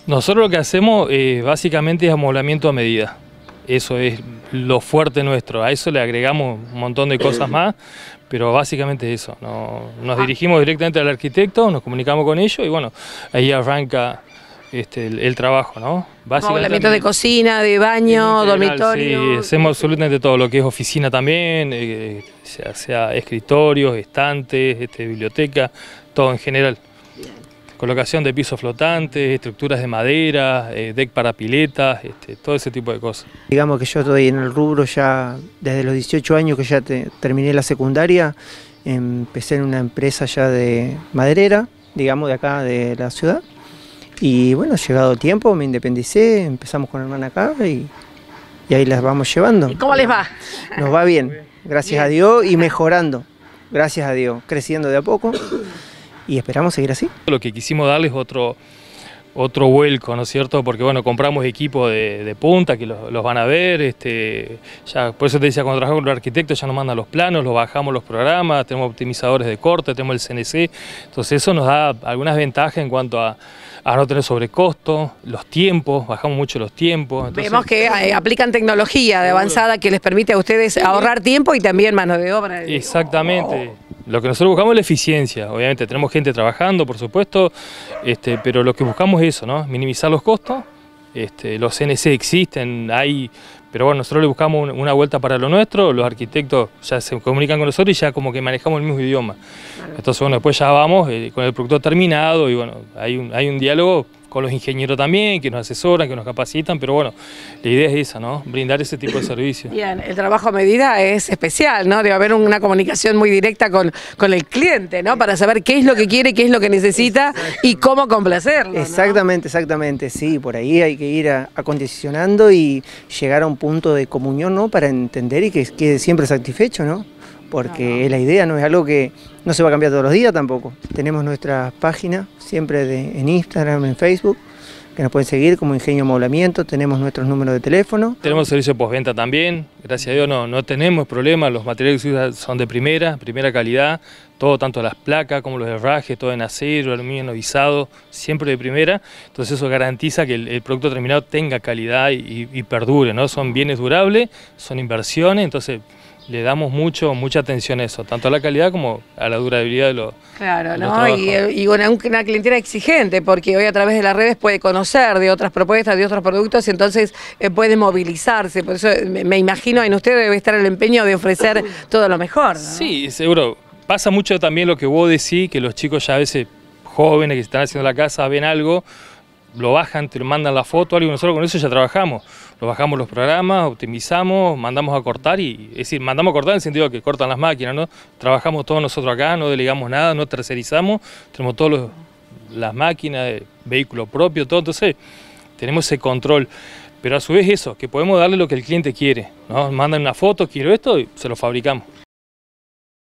Nosotros lo que hacemos básicamente es amoblamiento a medida. Eso es lo fuerte nuestro. A eso le agregamos un montón de cosas más, pero básicamente eso. Nos dirigimos directamente al arquitecto, nos comunicamos con ellos y bueno, ahí arranca el trabajo, ¿no? Amoblamiento de cocina, de baño, dormitorio. Sí, hacemos absolutamente todo, lo que es oficina también, sea escritorios, estantes, biblioteca, todo en general. Colocación de pisos flotantes, estructuras de madera, deck para piletas, todo ese tipo de cosas. Digamos que yo estoy en el rubro ya desde los 18 años que ya terminé la secundaria, empecé en una empresa ya de maderera, digamos de acá de la ciudad, y bueno, llegado el tiempo me independicé, empezamos con hermana acá y ahí las vamos llevando. ¿Y cómo les va? Nos va bien, gracias a Dios y mejorando, gracias a Dios, creciendo de a poco. Y esperamos seguir así. Lo que quisimos darles otro vuelco, ¿no es cierto? Porque bueno, compramos equipos de punta que los van a ver, ya, por eso te decía, cuando trabajamos con los arquitectos ya nos mandan los planos, los bajamos los programas, tenemos optimizadores de corte, tenemos el CNC, entonces eso nos da algunas ventajas en cuanto a no tener sobrecosto, los tiempos, bajamos mucho los tiempos. Entonces, vemos que aplican tecnología de avanzada que les permite a ustedes ahorrar tiempo y también mano de obra. Exactamente. Lo que nosotros buscamos es la eficiencia, obviamente tenemos gente trabajando, por supuesto, pero lo que buscamos es eso, ¿no? Minimizar los costos, los CNC existen, pero bueno, nosotros le buscamos una vuelta para lo nuestro, los arquitectos ya se comunican con nosotros y ya como que manejamos el mismo idioma. Entonces bueno, después ya vamos con el producto terminado y bueno, hay un diálogo con los ingenieros también, que nos asesoran, que nos capacitan, pero bueno, la idea es esa, ¿no? Brindar ese tipo de servicios. Bien, el trabajo a medida es especial, ¿no? Debe haber una comunicación muy directa con el cliente, ¿no? Para saber qué es lo que quiere, qué es lo que necesita y cómo complacerlo, ¿no? Exactamente, exactamente, sí, por ahí hay que ir acondicionando y llegar a un punto de comunión, ¿no? Para entender y que quede siempre satisfecho, ¿no? Porque es la idea, no es algo que no se va a cambiar todos los días tampoco. Tenemos nuestra página siempre en Instagram, en Facebook, que nos pueden seguir como Ingenio Amoblamiento, tenemos nuestros números de teléfono. Tenemos servicio de postventa también, gracias a Dios no tenemos problemas, los materiales que se usan son de primera calidad, todo, tanto las placas como los herrajes, todo en acero, aluminio anodizado, siempre de primera, entonces eso garantiza que el producto terminado tenga calidad y perdure, ¿no? Son bienes durables, son inversiones, entonces le damos mucha atención a eso, tanto a la calidad como a la durabilidad de los Claro, ¿no? Y una clientela exigente, porque hoy a través de las redes puede conocer de otras propuestas, de otros productos, y entonces puede movilizarse. Por eso me imagino en usted debe estar el empeño de ofrecer todo lo mejor, ¿no? Sí, seguro. Pasa mucho también lo que vos decís, que los chicos ya a veces jóvenes que están haciendo la casa ven algo, lo bajan, te lo mandan la foto, algo, y nosotros con eso ya trabajamos. Lo bajamos los programas, optimizamos, mandamos a cortar, es decir, mandamos a cortar en el sentido de que cortan las máquinas, ¿no? Trabajamos todos nosotros acá, no delegamos nada, no tercerizamos, tenemos todas las máquinas, vehículo propio, todo, entonces tenemos ese control. Pero a su vez eso, que podemos darle lo que el cliente quiere, ¿no? Mandan una foto, quiero esto y se lo fabricamos.